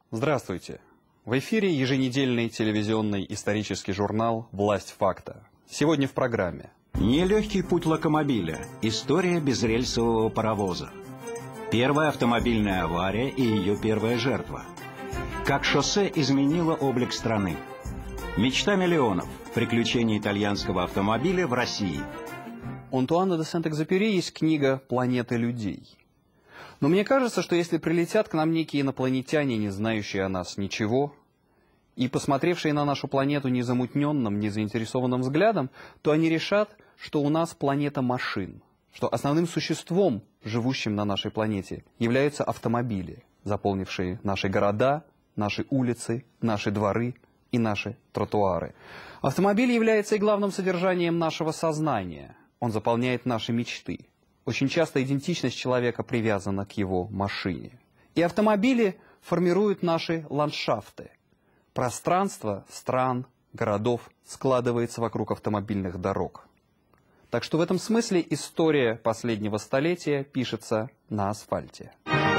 Здравствуйте! В эфире еженедельный телевизионный исторический журнал «Власть факта». Сегодня в программе. Нелегкий путь локомобиля. История безрельсового паровоза. Первая автомобильная авария и ее первая жертва. Как шоссе изменило облик страны. Мечта миллионов. Приключения итальянского автомобиля в России. У Антуана де Сент-Экзюпери есть книга «Планеты людей». Но мне кажется, что если прилетят к нам некие инопланетяне, не знающие о нас ничего, и посмотревшие на нашу планету незамутненным, незаинтересованным взглядом, то они решат, что у нас планета машин, что основным существом, живущим на нашей планете, являются автомобили, заполнившие наши города, наши улицы, наши дворы и наши тротуары. Автомобиль является и главным содержанием нашего сознания. Он заполняет наши мечты. Очень часто идентичность человека привязана к его машине. И автомобили формируют наши ландшафты. Пространство стран, городов складывается вокруг автомобильных дорог. Так что в этом смысле история последнего столетия пишется на асфальте.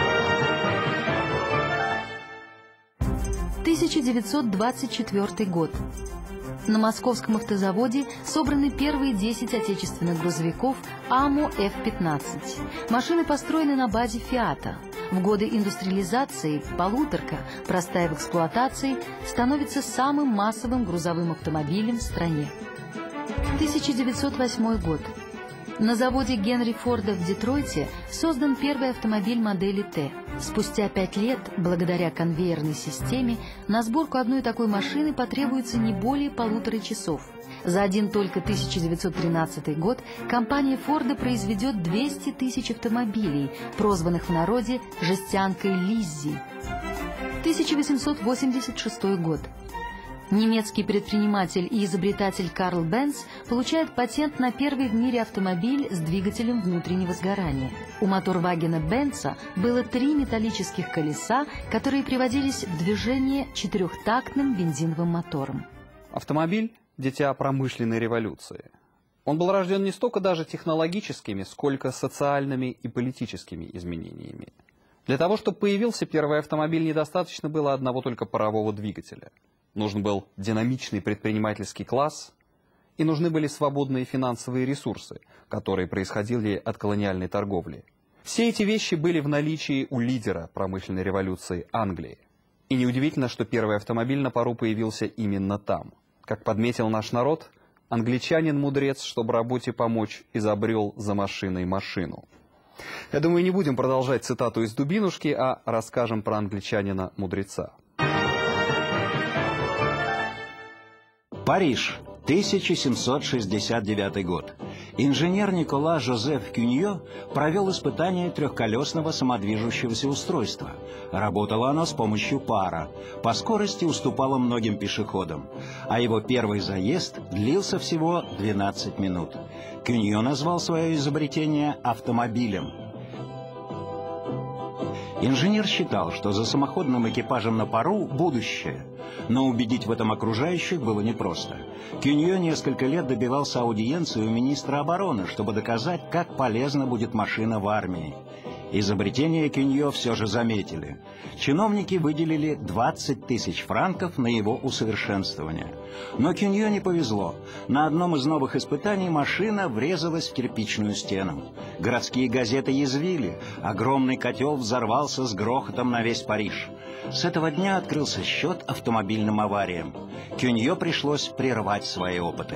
1924 год. На московском автозаводе собраны первые 10 отечественных грузовиков АМО F-15. Машины построены на базе «Фиата». В годы индустриализации полуторка, простая в эксплуатации, становится самым массовым грузовым автомобилем в стране. 1908 год. На заводе Генри Форда в Детройте создан первый автомобиль модели Т. Спустя 5 лет, благодаря конвейерной системе, на сборку одной такой машины потребуется не более 1,5 часов. За один только 1913 год компания Форда произведет 200 тысяч автомобилей, прозванных в народе «жестянкой Лиззи». 1886 год. Немецкий предприниматель и изобретатель Карл Бенц получает патент на первый в мире автомобиль с двигателем внутреннего сгорания. У моторвагена Бенца было 3 металлических колеса, которые приводились в движение 4-тактным бензиновым мотором. Автомобиль – дитя промышленной революции. Он был рожден не столько даже технологическими, сколько социальными и политическими изменениями. Для того, чтобы появился первый автомобиль, недостаточно было одного только парового двигателя. Нужен был динамичный предпринимательский класс, и нужны были свободные финансовые ресурсы, которые происходили от колониальной торговли. Все эти вещи были в наличии у лидера промышленной революции Англии. И неудивительно, что первый автомобиль на пару появился именно там. Как подметил наш народ, англичанин-мудрец, чтобы работе помочь, изобрел за машиной машину. Я думаю, не будем продолжать цитату из «Дубинушки», а расскажем про англичанина-мудреца. Париж, 1769 год. Инженер Никола Жозеф Кюньо провел испытание трехколесного самодвижущегося устройства. Работало оно с помощью пара. По скорости уступало многим пешеходам. А его первый заезд длился всего 12 минут. Кюньо назвал свое изобретение автомобилем. Инженер считал, что за самоходным экипажем на пару будущее. Но убедить в этом окружающих было непросто. Кюньо несколько лет добивался аудиенции у министра обороны, чтобы доказать, как полезна будет машина в армии. Изобретение Кюньо все же заметили. Чиновники выделили 20 тысяч франков на его усовершенствование. Но Кюньо не повезло. На одном из новых испытаний машина врезалась в кирпичную стену. Городские газеты язвили. Огромный котел взорвался с грохотом на весь Париж. С этого дня открылся счет автомобильным авариям. Кюньо пришлось прервать свои опыты.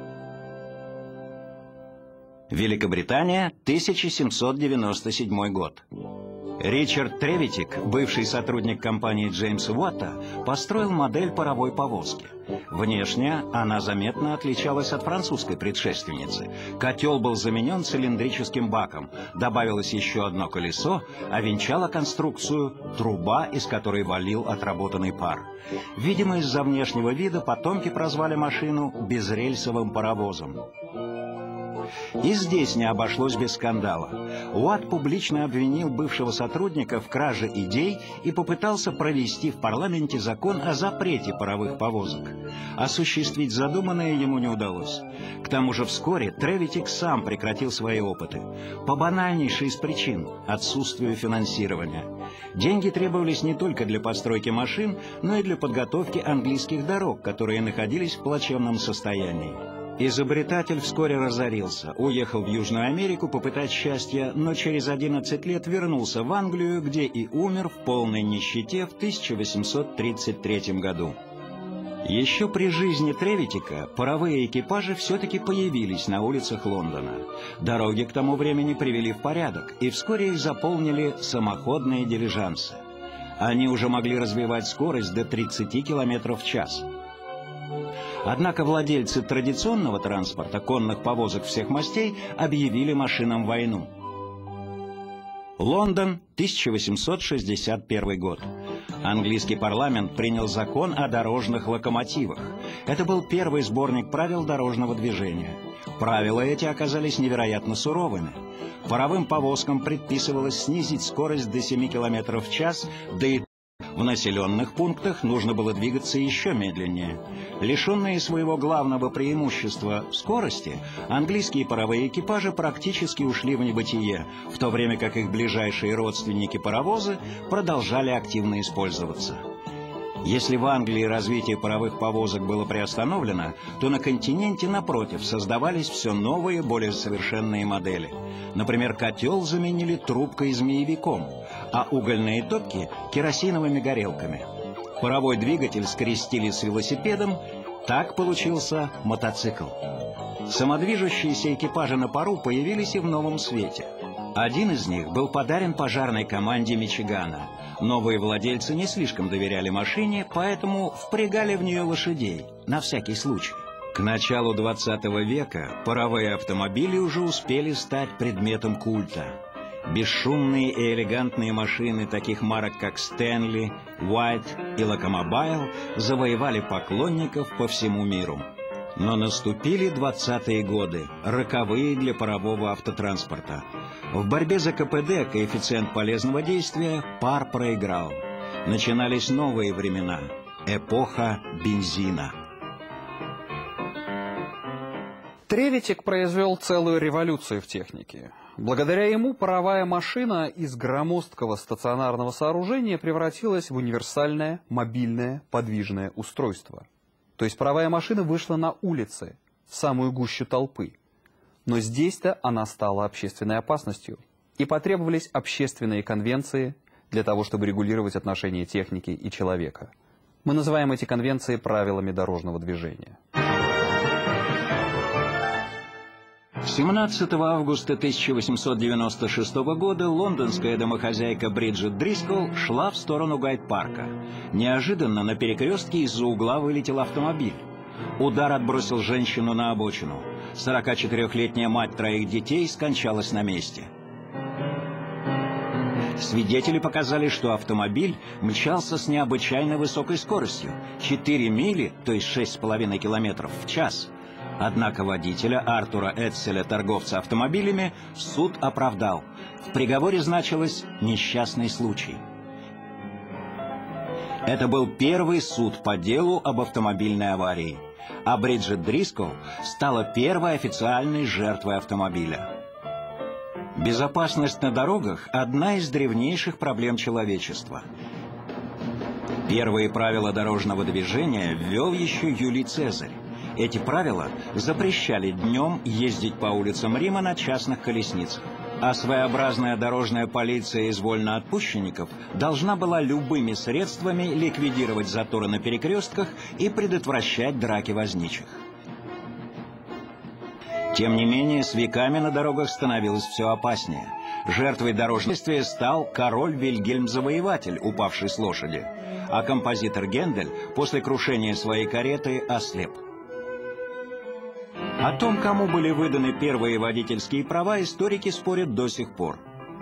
Великобритания, 1797 год. Ричард Тревитик, бывший сотрудник компании Джеймса Уотта, построил модель паровой повозки. Внешне она заметно отличалась от французской предшественницы. Котел был заменен цилиндрическим баком, добавилось еще одно колесо, а венчала конструкцию труба, из которой валил отработанный пар. Видимо, из-за внешнего вида потомки прозвали машину безрельсовым паровозом. И здесь не обошлось без скандала. Уатт публично обвинил бывшего сотрудника в краже идей и попытался провести в парламенте закон о запрете паровых повозок. Осуществить задуманное ему не удалось. К тому же вскоре Тревитик сам прекратил свои опыты. По банальнейшей из причин – отсутствию финансирования. Деньги требовались не только для постройки машин, но и для подготовки английских дорог, которые находились в плачевном состоянии. Изобретатель вскоре разорился, уехал в Южную Америку попытать счастья, но через 11 лет вернулся в Англию, где и умер в полной нищете в 1833 году. Еще при жизни Тревитика паровые экипажи все-таки появились на улицах Лондона. Дороги к тому времени привели в порядок, и вскоре их заполнили самоходные дилижансы. Они уже могли развивать скорость до 30 км в час. Однако владельцы традиционного транспорта, конных повозок всех мастей, объявили машинам войну. Лондон, 1861 год. Английский парламент принял закон о дорожных локомотивах. Это был первый сборник правил дорожного движения. Правила эти оказались невероятно суровыми. Паровым повозкам предписывалось снизить скорость до 7 км в час, да и в населенных пунктах нужно было двигаться еще медленнее. Лишенные своего главного преимущества – скорости, английские паровые экипажи практически ушли в небытие, в то время как их ближайшие родственники-паровозы продолжали активно использоваться. Если в Англии развитие паровых повозок было приостановлено, то на континенте, напротив, создавались все новые, более совершенные модели. Например, котел заменили трубкой-змеевиком, а угольные топки – керосиновыми горелками. Паровой двигатель скрестили с велосипедом, так получился мотоцикл. Самодвижущиеся экипажи на пару появились и в новом свете. Один из них был подарен пожарной команде Мичигана. Новые владельцы не слишком доверяли машине, поэтому впрягали в нее лошадей, на всякий случай. К началу 20 века паровые автомобили уже успели стать предметом культа. Бесшумные и элегантные машины таких марок, как Стэнли, Уайт и Локомобайл, завоевали поклонников по всему миру. Но наступили 20-е годы, роковые для парового автотранспорта. В борьбе за КПД, коэффициент полезного действия, пар проиграл. Начинались новые времена, эпоха бензина. Тревитик произвел целую революцию в технике. Благодаря ему паровая машина из громоздкого стационарного сооружения превратилась в универсальное, мобильное, подвижное устройство. То есть паровая машина вышла на улицы, в самую гущу толпы. Но здесь-то она стала общественной опасностью. И потребовались общественные конвенции для того, чтобы регулировать отношения техники и человека. Мы называем эти конвенции правилами дорожного движения. 17 августа 1896 года лондонская домохозяйка Бриджит Дрисколл шла в сторону Гайд-парка. Неожиданно на перекрестке из-за угла вылетел автомобиль. Удар отбросил женщину на обочину. 44-летняя мать троих детей скончалась на месте. Свидетели показали, что автомобиль мчался с необычайно высокой скоростью – 4 мили, то есть 6,5 километров в час. Однако водителя Артура Эдселя, торговца автомобилями, суд оправдал. В приговоре значилось «несчастный случай». Это был первый суд по делу об автомобильной аварии. А Бриджит Дрисколл стала первой официальной жертвой автомобиля. Безопасность на дорогах – одна из древнейших проблем человечества. Первые правила дорожного движения ввел еще Юлий Цезарь. Эти правила запрещали днем ездить по улицам Рима на частных колесницах. А своеобразная дорожная полиция из вольноотпущенников должна была любыми средствами ликвидировать заторы на перекрестках и предотвращать драки возничих. Тем не менее, с веками на дорогах становилось все опаснее. Жертвой дорожного движения стал король Вильгельм Завоеватель, упавший с лошади, а композитор Гендель после крушения своей кареты ослеп. О том, кому были выданы первые водительские права, историки спорят до сих пор.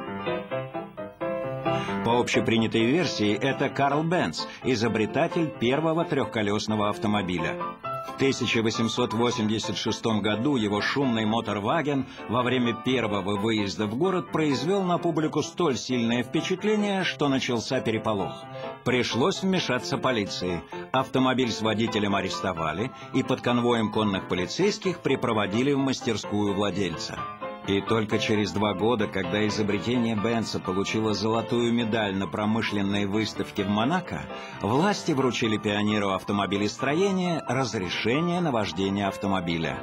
По общепринятой версии, это Карл Бенц, изобретатель первого трехколесного автомобиля. В 1886 году его шумный моторваген во время первого выезда в город произвел на публику столь сильное впечатление, что начался переполох. Пришлось вмешаться полиции. Автомобиль с водителем арестовали и под конвоем конных полицейских припроводили в мастерскую владельца. И только через 2 года, когда изобретение Бенца получило золотую медаль на промышленной выставке в Монако, власти вручили пионеру автомобилестроения разрешение на вождение автомобиля.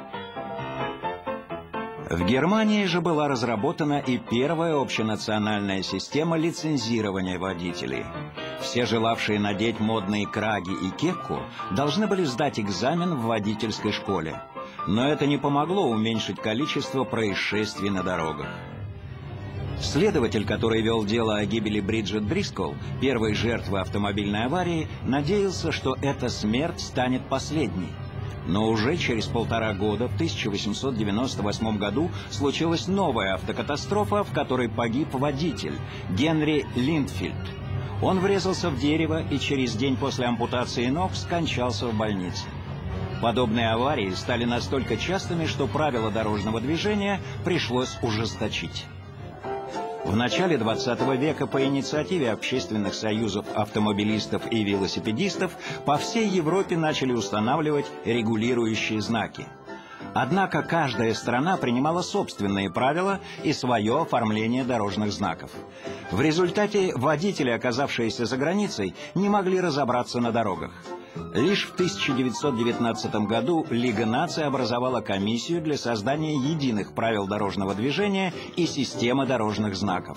В Германии же была разработана и первая общенациональная система лицензирования водителей. Все желавшие надеть модные краги и кепку должны были сдать экзамен в водительской школе. Но это не помогло уменьшить количество происшествий на дорогах. Следователь, который вел дело о гибели Бриджит Дрисколл, первой жертвы автомобильной аварии, надеялся, что эта смерть станет последней. Но уже через 1,5 года, в 1898 году, случилась новая автокатастрофа, в которой погиб водитель Генри Линдфильд. Он врезался в дерево и через день после ампутации ног скончался в больнице. Подобные аварии стали настолько частыми, что правила дорожного движения пришлось ужесточить. В начале 20 века по инициативе общественных союзов автомобилистов и велосипедистов по всей Европе начали устанавливать регулирующие знаки. Однако каждая страна принимала собственные правила и свое оформление дорожных знаков. В результате водители, оказавшиеся за границей, не могли разобраться на дорогах. Лишь в 1919 году Лига наций образовала комиссию для создания единых правил дорожного движения и системы дорожных знаков.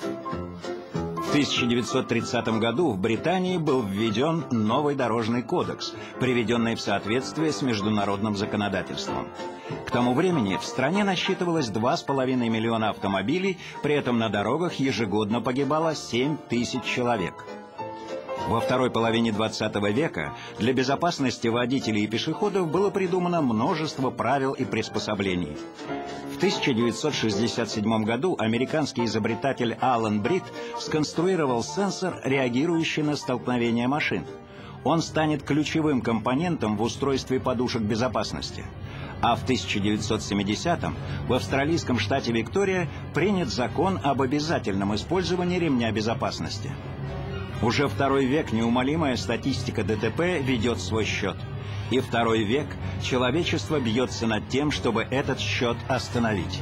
В 1930 году в Британии был введен новый дорожный кодекс, приведенный в соответствие с международным законодательством. К тому времени в стране насчитывалось 2,5 миллиона автомобилей, при этом на дорогах ежегодно погибало 7 тысяч человек. Во второй половине 20 века для безопасности водителей и пешеходов было придумано множество правил и приспособлений. В 1967 году американский изобретатель Алан Брит сконструировал сенсор, реагирующий на столкновение машин. Он станет ключевым компонентом в устройстве подушек безопасности. А в 1970-м в австралийском штате Виктория принят закон об обязательном использовании ремня безопасности. Уже 2 век неумолимая статистика ДТП ведет свой счет. И 2 век человечество бьется над тем, чтобы этот счет остановить.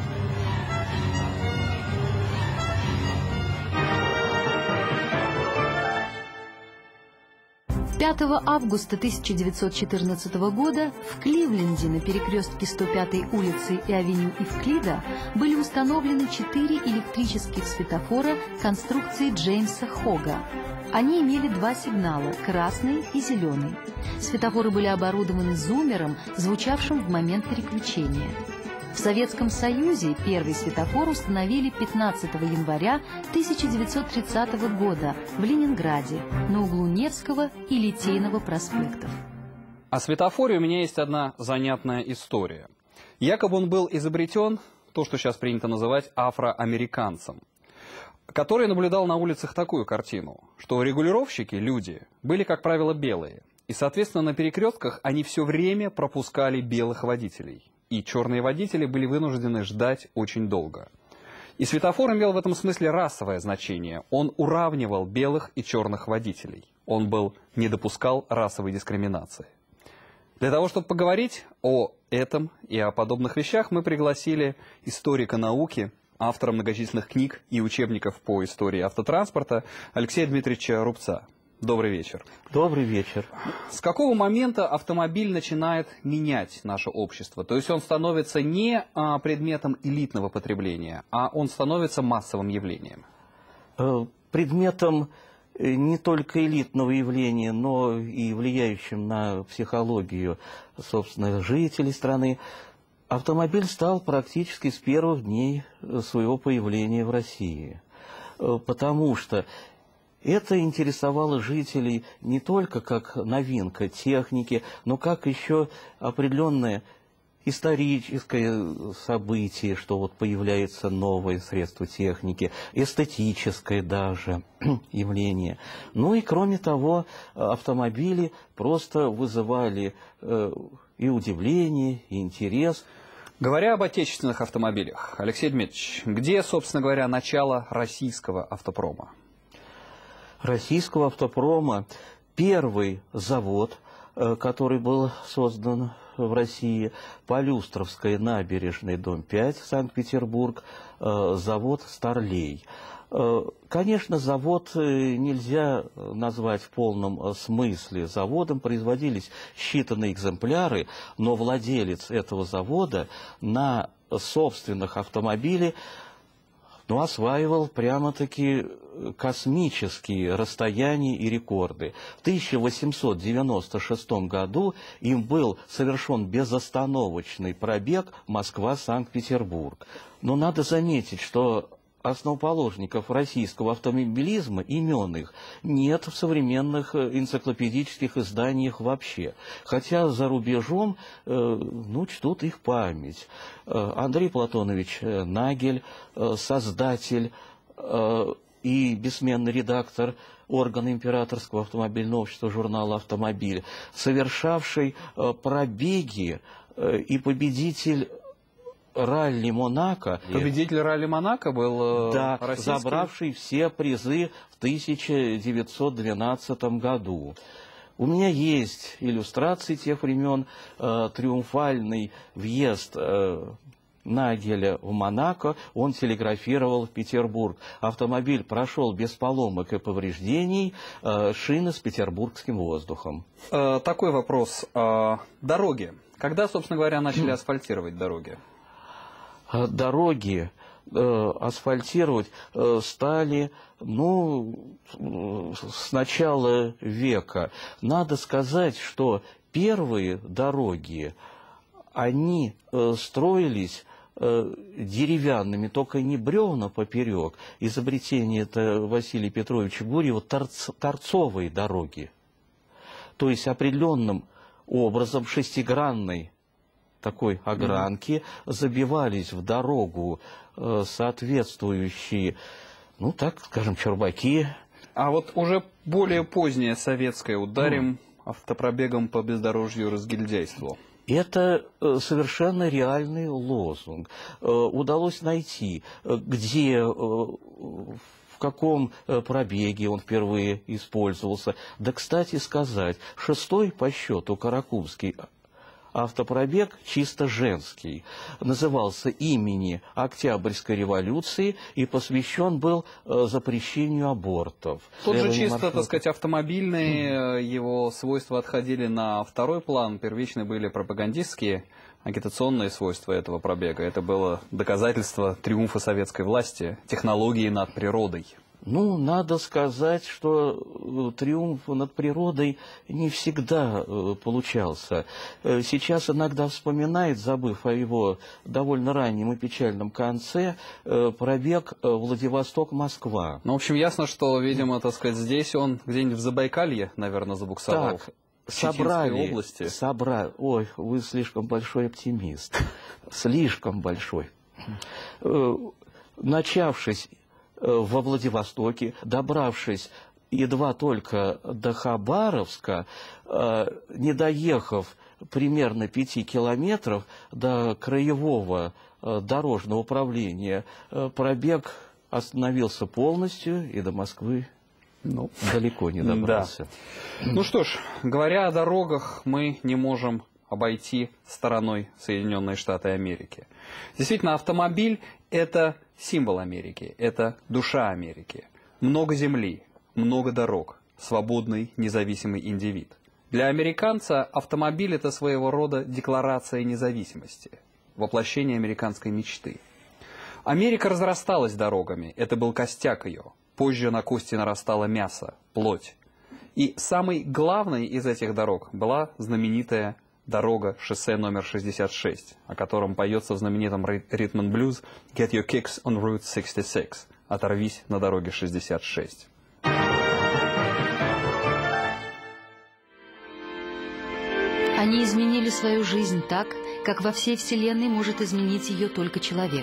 5 августа 1914 года в Кливленде на перекрестке 105-й улицы и авеню Евклида были установлены 4 электрических светофора конструкции Джеймса Хога. Они имели 2 сигнала – красный и зеленый. Светофоры были оборудованы зуммером, звучавшим в момент переключения. В Советском Союзе первый светофор установили 15 января 1930 года в Ленинграде на углу Невского и Литейного проспектов. О светофоре у меня есть одна занятная история. Якобы он был изобретен, то, что сейчас принято называть афроамериканцем, который наблюдал на улицах такую картину, что регулировщики, люди, были, как правило, белые. И, соответственно, на перекрестках они все время пропускали белых водителей. И черные водители были вынуждены ждать очень долго. И светофор имел в этом смысле расовое значение. Он уравнивал белых и черных водителей. Он не допускал расовой дискриминации. Для того, чтобы поговорить о этом и о подобных вещах, мы пригласили историка науки, автора многочисленных книг и учебников по истории автотранспорта Алексея Дмитриевича Рубца. Добрый вечер. Добрый вечер. С какого момента автомобиль начинает менять наше общество? То есть он становится не предметом элитного потребления, а он становится массовым явлением? Предметом не только элитного явления, но и влияющим на психологию, собственно, жителей страны. Автомобиль стал практически с первых дней своего появления в России, потому что это интересовало жителей не только как новинка техники, но как еще определенное историческое событие, что вот появляется новое средство техники, эстетическое даже явление. Ну и кроме того, автомобили просто вызывали и удивление, и интерес. Говоря об отечественных автомобилях, Алексей Дмитриевич, где, собственно говоря, начало российского автопрома? Российского автопрома первый завод, который был создан в России, Полюстровская набережная, дом 5, Санкт-Петербург, завод «Старлей». Конечно, завод нельзя назвать в полном смысле заводом. Производились считанные экземпляры, но владелец этого завода на собственных автомобилях осваивал прямо-таки космические расстояния и рекорды. В 1896 году им был совершен безостановочный пробег Москва-Санкт-Петербург. Но надо заметить, что основоположников российского автомобилизма, имен их, нет в современных энциклопедических изданиях вообще. Хотя за рубежом, чтут их память. Андрей Платонович Нагель, создатель и бессменный редактор органа Императорского автомобильного общества журнала «Автомобиль», совершавший пробеги и победитель ралли Монако. Победитель ралли Монако был российский? Забравший все призы в 1912 году. У меня есть иллюстрации тех времен, триумфальный въезд Нагеля в Монако, он телеграфировал в Петербург. Автомобиль прошел без поломок и повреждений, шины с петербургским воздухом. Такой вопрос. Дороги. Когда, собственно говоря, начали асфальтировать дороги? Дороги асфальтировать стали, с начала века. Надо сказать, что первые дороги, они строились деревянными, только не бревна поперек. Изобретение это Василия Петровича Гурьева, торцовые дороги. То есть определенным образом шестигранной такой огранки забивались в дорогу соответствующие, чурбаки. А вот уже более позднее советское ударим автопробегом по бездорожью и разгильдяйству. Это совершенно реальный лозунг. Удалось найти, где, в каком пробеге он впервые использовался. Да, кстати сказать, 6-й по счету Каракумский автопробег чисто женский. Назывался имени Октябрьской революции и посвящен был запрещению абортов. Тут же чисто, так сказать, автомобильные его свойства отходили на второй план. Первичные были пропагандистские, агитационные свойства этого пробега. Это было доказательство триумфа советской власти, технологии над природой. Надо сказать, что триумф над природой не всегда получался. Сейчас иногда вспоминает, забыв о его довольно раннем и печальном конце, пробег Владивосток-Москва. В общем, ясно, что, видимо, так сказать, здесь он где-нибудь в Забайкалье, наверное, забуксовал. Так, собрали. Области. Ой, вы слишком большой оптимист. Слишком большой. Начавшись во Владивостоке, добравшись едва только до Хабаровска, не доехав примерно 5 километров до краевого дорожного управления, пробег остановился полностью и до Москвы далеко не добрался. Да. Что ж, говоря о дорогах, мы не можем обойти стороной Соединенные Штаты Америки. Действительно, автомобиль – это символ Америки, это душа Америки. Много земли, много дорог, свободный, независимый индивид. Для американца автомобиль – это своего рода декларация независимости, воплощение американской мечты. Америка разрасталась дорогами, это был костяк ее. Позже на кости нарастало мясо, плоть. И самой главной из этих дорог была знаменитая дорога, шоссе номер 66, о котором поется в знаменитом ритм-н-блюз «Get your kicks on Route 66» – «Оторвись на дороге 66». Они изменили свою жизнь так, как во всей Вселенной может изменить ее только человек.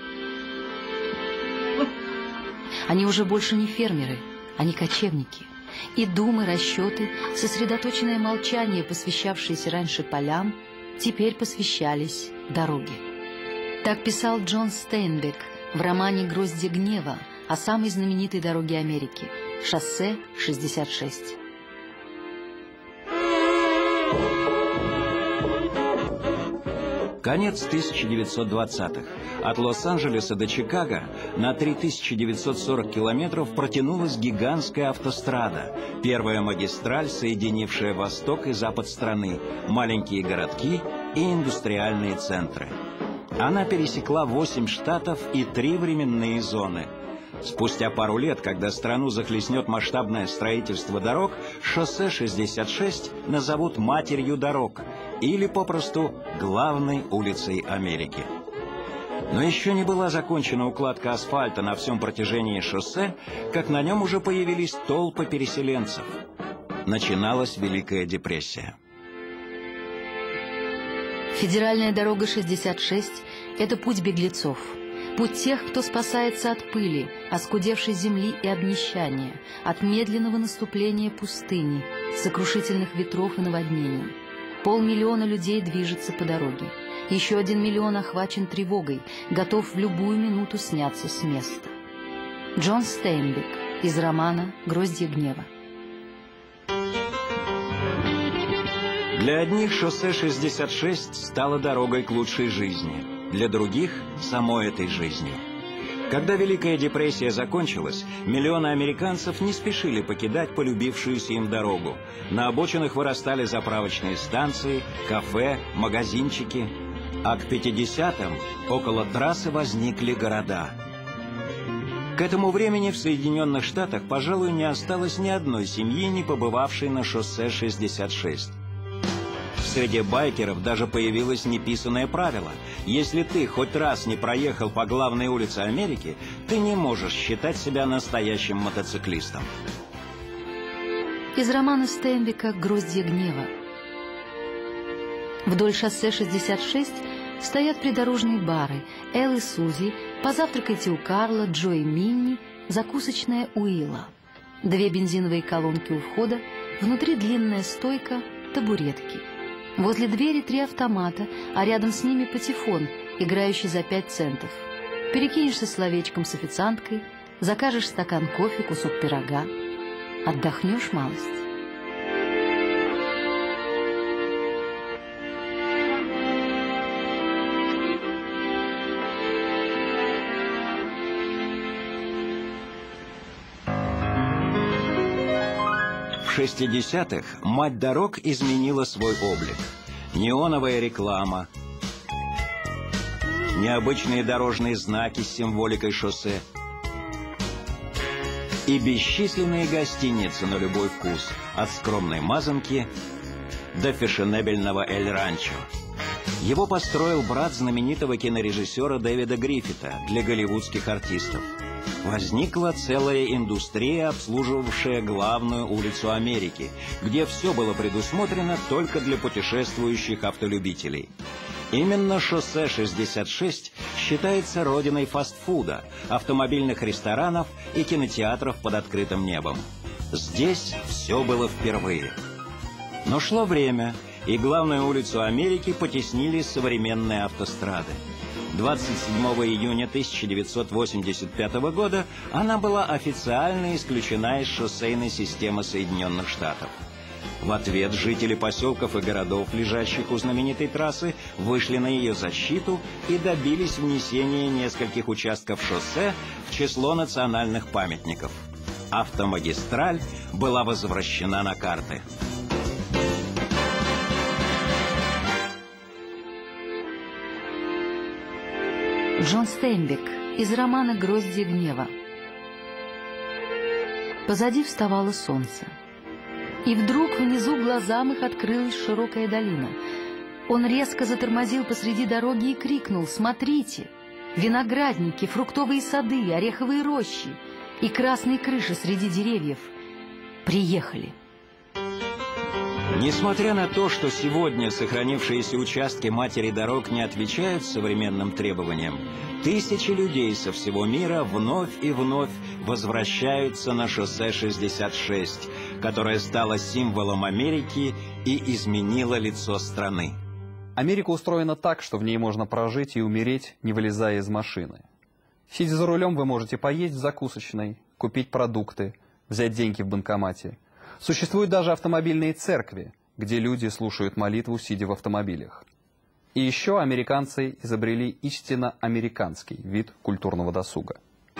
Они уже больше не фермеры, они кочевники. И думы, расчеты, сосредоточенное молчание, посвящавшееся раньше полям, теперь посвящались дороге. Так писал Джон Стейнбек в романе «Гроздья гнева» о самой знаменитой дороге Америки – шоссе 66. Конец 1920-х. От Лос-Анджелеса до Чикаго на 3940 километров протянулась гигантская автострада, первая магистраль, соединившая восток и запад страны, маленькие городки и индустриальные центры. Она пересекла 8 штатов и 3 временные зоны. Спустя пару лет, когда страну захлестнет масштабное строительство дорог, шоссе 66 назовут «матерью дорог» или попросту «главной улицей Америки». Но еще не была закончена укладка асфальта на всем протяжении шоссе, как на нем уже появились толпы переселенцев. Начиналась Великая депрессия. Федеральная дорога 66 – это путь беглецов. Путь тех, кто спасается от пыли, оскудевшей земли и обнищания, от медленного наступления пустыни, сокрушительных ветров и наводнений. 500 000 людей движется по дороге. Еще 1 миллион охвачен тревогой, готов в любую минуту сняться с места. Джон Стейнбек из романа «Гроздья гнева». Для одних шоссе 66 стало дорогой к лучшей жизни, для других – самой этой жизни. Когда Великая депрессия закончилась, миллионы американцев не спешили покидать полюбившуюся им дорогу. На обочинах вырастали заправочные станции, кафе, магазинчики. А к 50-м около трассы возникли города. К этому времени в Соединенных Штатах, пожалуй, не осталось ни одной семьи, не побывавшей на шоссе 66. Среди байкеров даже появилось неписанное правило. Если ты хоть раз не проехал по главной улице Америки, ты не можешь считать себя настоящим мотоциклистом. Из романа Стейнбека «Гроздья гнева». Вдоль шоссе 66 стоят придорожные бары. Эл и Сузи, позавтракайте у Карла, Джо и Минни, закусочная Уилла. 2 бензиновые колонки у входа, внутри длинная стойка, табуретки. Возле двери 3 автомата, а рядом с ними патефон, играющий за 5 центов. Перекинешься словечком с официанткой, закажешь стакан кофе, кусок пирога. Отдохнешь малость. В 60-х мать дорог изменила свой облик. Неоновая реклама, необычные дорожные знаки с символикой шоссе и бесчисленные гостиницы на любой вкус, от скромной мазанки до фешенебельного Эль-Ранчо. Его построил брат знаменитого кинорежиссера Дэвида Гриффита для голливудских артистов. Возникла целая индустрия, обслуживавшая главную улицу Америки, где все было предусмотрено только для путешествующих автолюбителей. Именно шоссе 66 считается родиной фастфуда, автомобильных ресторанов и кинотеатров под открытым небом. Здесь все было впервые. Но шло время, и главную улицу Америки потеснили современные автострады. 27 июня 1985 года она была официально исключена из шоссейной системы Соединенных Штатов. В ответ жители поселков и городов, лежащих у знаменитой трассы, вышли на ее защиту и добились внесения нескольких участков шоссе в число национальных памятников. Автомагистраль была возвращена на карты. Джон Стейнбек из романа «Гроздья гнева». Позади вставало солнце. И вдруг внизу глазам их открылась широкая долина. Он резко затормозил посреди дороги и крикнул: «Смотрите! Виноградники, фруктовые сады, ореховые рощи и красные крыши среди деревьев. Приехали!» Несмотря на то, что сегодня сохранившиеся участки матери дорог не отвечают современным требованиям, тысячи людей со всего мира вновь и вновь возвращаются на шоссе 66, которое стало символом Америки и изменило лицо страны. Америка устроена так, что в ней можно прожить и умереть, не вылезая из машины. Сидя за рулем, вы можете поесть в закусочной, купить продукты, взять деньги в банкомате. Существуют даже автомобильные церкви, где люди слушают молитву, сидя в автомобилях. И еще американцы изобрели истинно американский вид культурного досуга.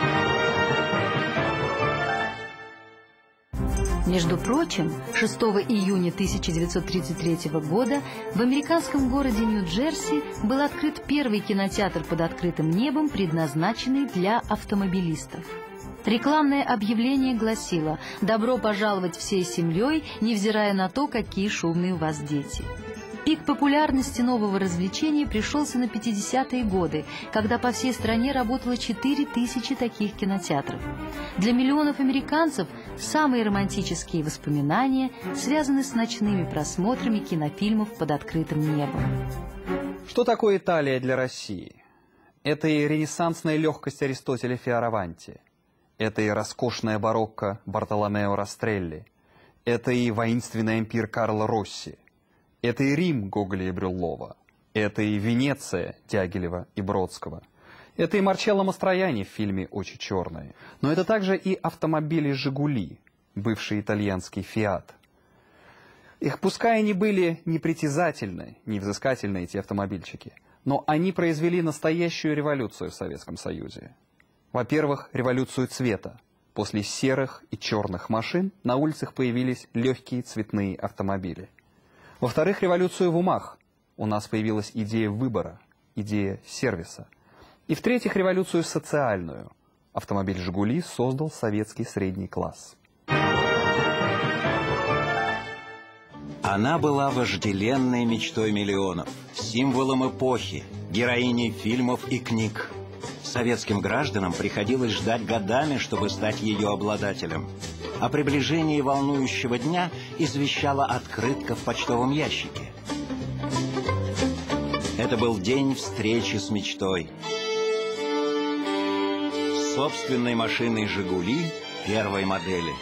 Между прочим, 6 июня 1933 года в американском городе Нью-Джерси был открыт первый кинотеатр под открытым небом, предназначенный для автомобилистов. Рекламное объявление гласило: «Добро пожаловать всей семьей, невзирая на то, какие шумные у вас дети». Пик популярности нового развлечения пришелся на 50-е годы, когда по всей стране работало 4000 таких кинотеатров. Для миллионов американцев самые романтические воспоминания связаны с ночными просмотрами кинофильмов под открытым небом. Что такое Италия для России? Это и ренессансная легкость Аристотеля Фиораванти. Это и роскошная барокко Бартоломео Растрелли. Это и воинственный ампир Карло Росси. Это и Рим Гоголя и Брюллова. Это и Венеция Дягилева и Бродского. Это и Марчелло Мастроянни в фильме «Очи черные». Но это также и автомобили «Жигули», бывший итальянский «Фиат». Их пускай они были непритязательны, невзыскательны, эти автомобильчики, но они произвели настоящую революцию в Советском Союзе. Во-первых, революцию цвета. После серых и черных машин на улицах появились легкие цветные автомобили. Во-вторых, революцию в умах. У нас появилась идея выбора, идея сервиса. И в-третьих, революцию социальную. Автомобиль «Жигули» создал советский средний класс. Она была вожделенной мечтой миллионов, символом эпохи, героиней фильмов и книг. Советским гражданам приходилось ждать годами, чтобы стать ее обладателем. О приближении волнующего дня извещала открытка в почтовом ящике. Это был день встречи с мечтой. С собственной машиной «Жигули» первой модели.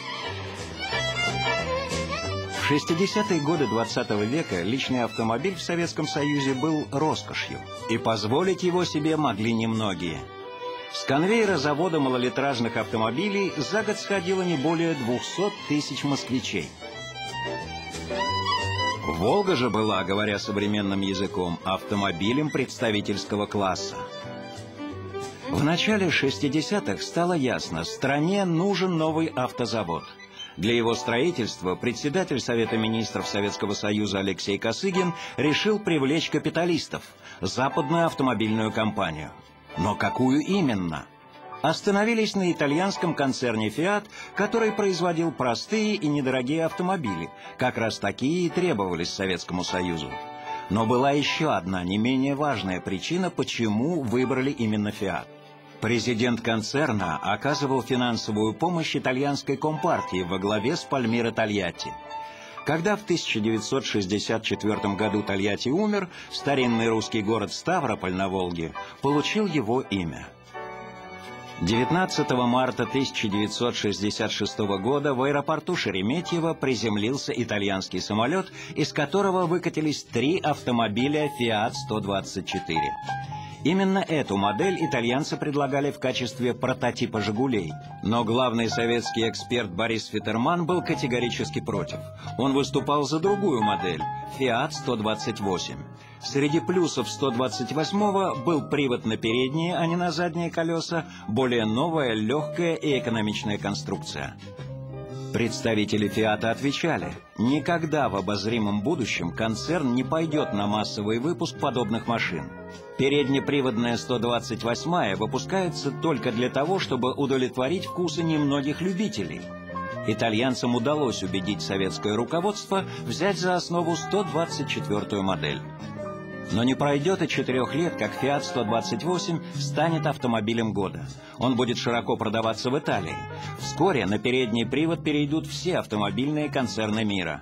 В 60-е годы 20 века личный автомобиль в Советском Союзе был роскошью, и позволить его себе могли немногие. С конвейера завода малолитражных автомобилей за год сходило не более 200 тысяч москвичей. «Волга» же была, говоря современным языком, автомобилем представительского класса. В начале 60-х стало ясно, стране нужен новый автозавод. Для его строительства председатель Совета министров Советского Союза Алексей Косыгин решил привлечь капиталистов – западную автомобильную компанию. Но какую именно? Остановились на итальянском концерне «Фиат», который производил простые и недорогие автомобили. Как раз такие и требовались Советскому Союзу. Но была еще одна не менее важная причина, почему выбрали именно «Фиат». Президент концерна оказывал финансовую помощь итальянской компартии во главе с Пальмиро Тольятти. Когда в 1964 году Тольятти умер, старинный русский город Ставрополь на Волге получил его имя. 19 марта 1966 года в аэропорту Шереметьево приземлился итальянский самолет, из которого выкатились 3 автомобиля «Фиат-124». Именно эту модель итальянцы предлагали в качестве прототипа «Жигулей». Но главный советский эксперт Борис Феттерман был категорически против. Он выступал за другую модель – «Фиат-128». Среди плюсов 128-го был привод на передние, а не на задние колеса, более новая, легкая и экономичная конструкция. Представители «Фиата» отвечали, никогда в обозримом будущем концерн не пойдет на массовый выпуск подобных машин. Переднеприводная 128-я выпускается только для того, чтобы удовлетворить вкусы немногих любителей. Итальянцам удалось убедить советское руководство взять за основу 124-ю модель. Но не пройдет и 4 лет, как «Фиат-128» станет автомобилем года. Он будет широко продаваться в Италии. Вскоре на передний привод перейдут все автомобильные концерны мира.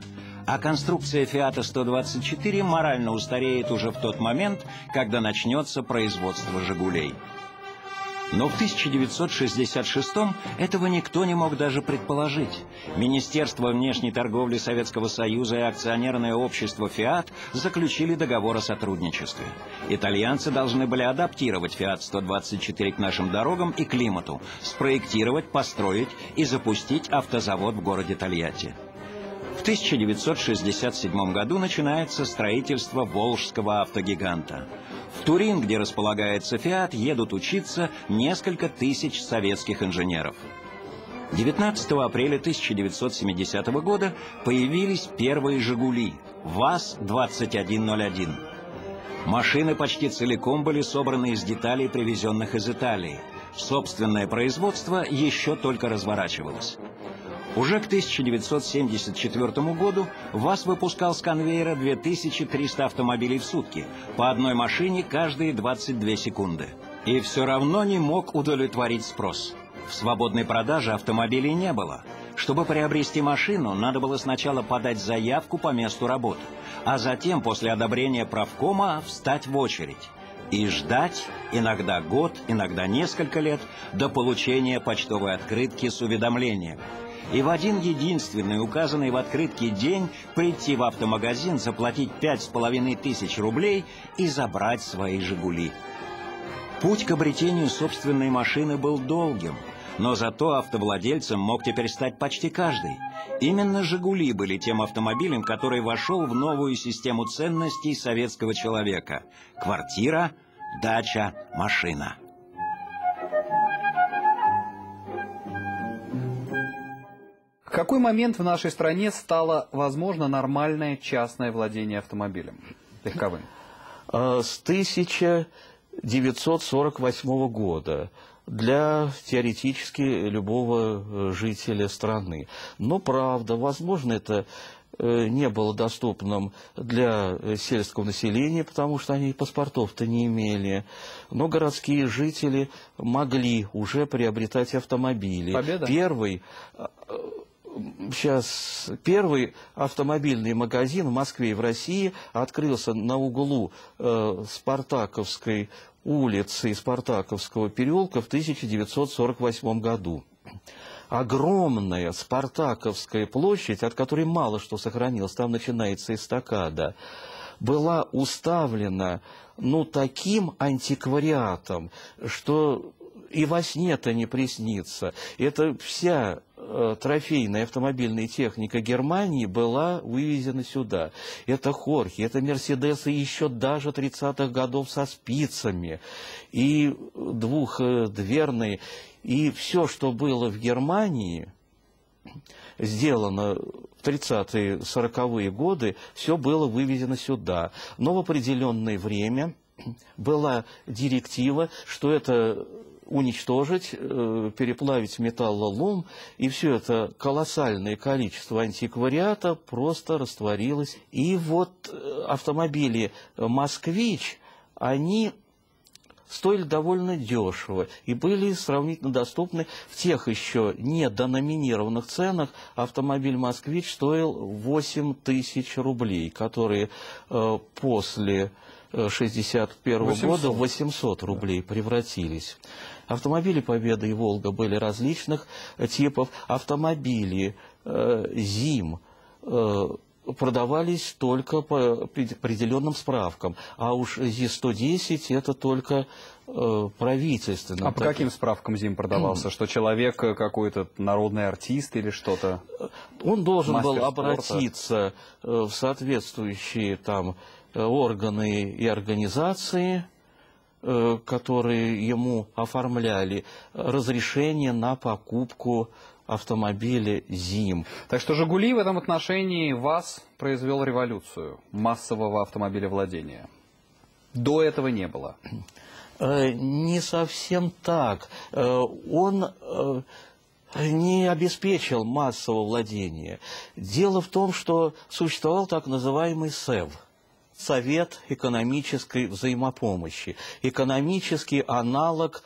А конструкция «Фиата 124» морально устареет уже в тот момент, когда начнется производство «Жигулей». Но в 1966-м этого никто не мог даже предположить. Министерство внешней торговли Советского Союза и акционерное общество «Фиат» заключили договор о сотрудничестве. Итальянцы должны были адаптировать «Фиат-124» к нашим дорогам и климату, спроектировать, построить и запустить автозавод в городе Тольятти. В 1967 году начинается строительство Волжского автогиганта. В Турин, где располагается «Фиат», едут учиться несколько тысяч советских инженеров. 19 апреля 1970 года появились первые «Жигули» ВАЗ-2101. Машины почти целиком были собраны из деталей, привезенных из Италии. Собственное производство еще только разворачивалось. Уже к 1974 году ВАЗ выпускал с конвейера 2300 автомобилей в сутки, по одной машине каждые 22 секунды. И все равно не мог удовлетворить спрос. В свободной продаже автомобилей не было. Чтобы приобрести машину, надо было сначала подать заявку по месту работы, а затем, после одобрения правкома, встать в очередь. И ждать иногда год, иногда несколько лет до получения почтовой открытки с уведомлением. И в один единственный указанный в открытке день прийти в автомагазин, заплатить 5500 рублей и забрать свои «Жигули». Путь к обретению собственной машины был долгим, но зато автовладельцем мог теперь стать почти каждый. Именно «Жигули» были тем автомобилем, который вошел в новую систему ценностей советского человека. Квартира, дача, машина. В какой момент в нашей стране стало возможно нормальное частное владение автомобилем легковым? С 1948 года для теоретически любого жителя страны. Но правда, возможно, это не было доступным для сельского населения, потому что они паспортов-то не имели. Но городские жители могли уже приобретать автомобили. Победа? Первый автомобильный магазин в Москве и в России открылся на углу Спартаковской улицы и Спартаковского переулка в 1948 году. Огромная Спартаковская площадь, от которой мало что сохранилось, там начинается эстакада, была уставлена, таким антиквариатом, что и во сне-то не приснится. Это вся трофейная автомобильная техника Германии была вывезена сюда. Это Хорхе, это Мерседесы еще даже 30-х годов со спицами, и двухдверные. И все, что было в Германии, сделано в 30-е, 40-е годы, все было вывезено сюда. Но в определенное время была директива, что это уничтожить, переплавить металлолом, и все это колоссальное количество антиквариата просто растворилось. И вот автомобили «Москвич», они стоили довольно дешево и были сравнительно доступны в тех еще недономинированных ценах. Автомобиль «Москвич» стоил 8000 рублей, которые после 1961 года в 800 рублей превратились. Автомобили «Победа» и «Волга» были различных типов. Автомобили «ЗИМ» продавались только по определенным справкам, а уж ЗИС-110 это только правительственным. А по каким справкам ЗИМ продавался? Что человек какой-то народный артист или что-то? Он должен был спорта? обратиться в соответствующие там органы и организации, которые ему оформляли разрешение на покупку автомобиля ЗИМ. Так что «Жигули» в этом отношении ВАЗ произвел революцию массового автомобилевладения. До этого не было. Не совсем так. Он не обеспечил массового владения. Дело в том, что существовал так называемый СЭВ. Совет экономической взаимопомощи, экономический аналог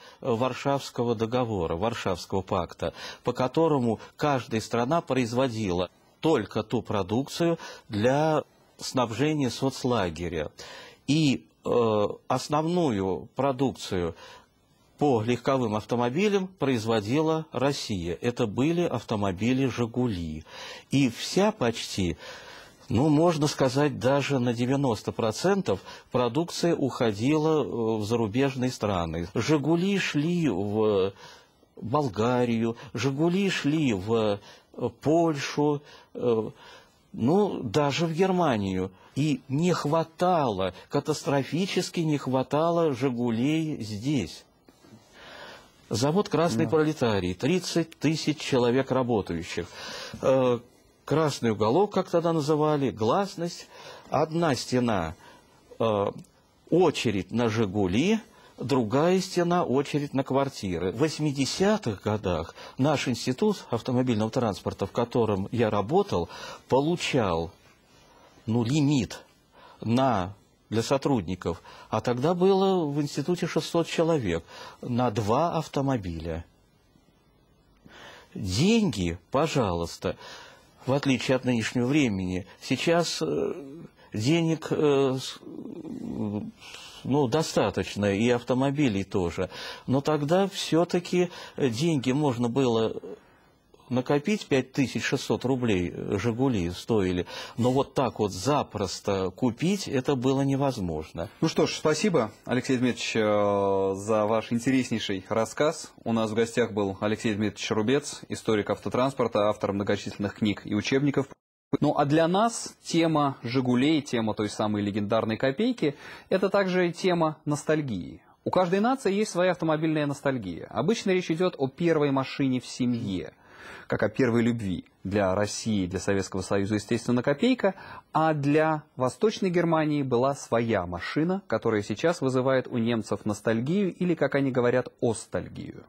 Варшавского договора, Варшавского пакта, по которому каждая страна производила только ту продукцию для снабжения соцлагеря. И основную продукцию по легковым автомобилям производила Россия. Это были автомобили «Жигули». И вся почти, ну, можно сказать, даже на 90% продукция уходила в зарубежные страны. «Жигули» шли в Болгарию, «Жигули» шли в Польшу, ну, даже в Германию. И не хватало, катастрофически не хватало «Жигулей» здесь. Завод «Красный пролетарий», 30 тысяч человек работающих. Красный уголок, как тогда называли, гласность. Одна стена очередь на «Жигули», другая стена очередь на квартиры. В 80-х годах наш институт автомобильного транспорта, в котором я работал, получал лимит для сотрудников, а тогда было в институте 600 человек, на 2 автомобиля. Деньги, пожалуйста, в отличие от нынешнего времени, сейчас денег достаточно, и автомобилей тоже. Но тогда все-таки деньги можно было накопить, 5600 рублей «Жигули» стоили, но вот так вот запросто купить это было невозможно. Ну что ж, спасибо, Алексей Дмитриевич, за ваш интереснейший рассказ. У нас в гостях был Алексей Дмитриевич Рубец, историк автотранспорта, автор многочисленных книг и учебников. Ну а для нас тема «Жигулей», тема той самой легендарной копейки, это также и тема ностальгии. У каждой нации есть своя автомобильная ностальгия. Обычно речь идет о первой машине в семье, как о первой любви. Для России, для Советского Союза, естественно, копейка, а для Восточной Германии была своя машина, которая сейчас вызывает у немцев ностальгию или, как они говорят, остальгию.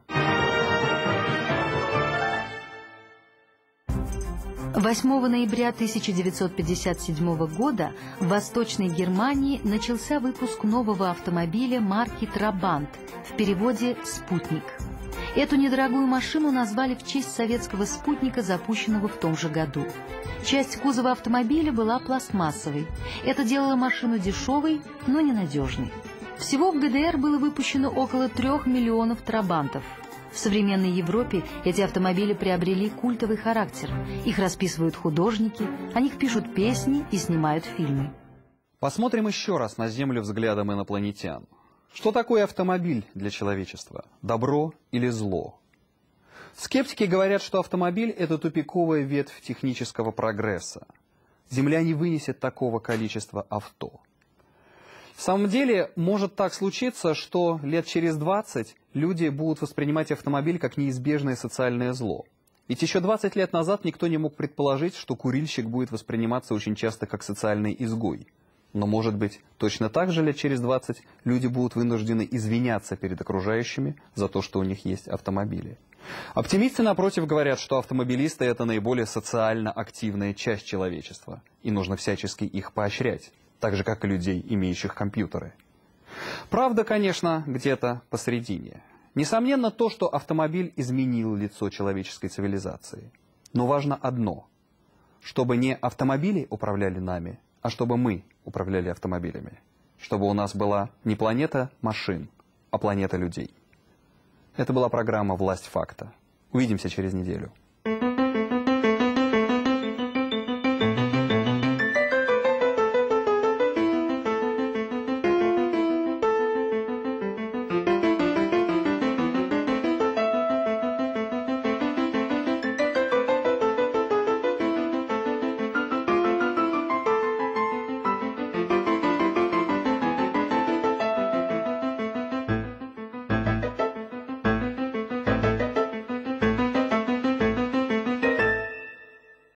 8 ноября 1957 года в Восточной Германии начался выпуск нового автомобиля марки «Трабант», в переводе «Спутник». Эту недорогую машину назвали в честь советского спутника, запущенного в том же году. Часть кузова автомобиля была пластмассовой. Это делало машину дешевой, но ненадежной. Всего в ГДР было выпущено около 3 миллионов «Трабантов». В современной Европе эти автомобили приобрели культовый характер. Их расписывают художники, о них пишут песни и снимают фильмы. Посмотрим еще раз на Землю взглядом инопланетян. Что такое автомобиль для человечества? Добро или зло? Скептики говорят, что автомобиль – это тупиковая ветвь технического прогресса. Земля не вынесет такого количества авто. В самом деле, может так случиться, что лет через 20 люди будут воспринимать автомобиль как неизбежное социальное зло. Ведь еще 20 лет назад никто не мог предположить, что курильщик будет восприниматься очень часто как социальный изгой. Но, может быть, точно так же лет через 20 люди будут вынуждены извиняться перед окружающими за то, что у них есть автомобили. Оптимисты, напротив, говорят, что автомобилисты – это наиболее социально активная часть человечества, и нужно всячески их поощрять, так же, как и людей, имеющих компьютеры. Правда, конечно, где-то посередине. Несомненно то, что автомобиль изменил лицо человеческой цивилизации. Но важно одно – чтобы не автомобили управляли нами, а чтобы мы управляли автомобилями. Чтобы у нас была не планета машин, а планета людей. Это была программа «Власть факта». Увидимся через неделю.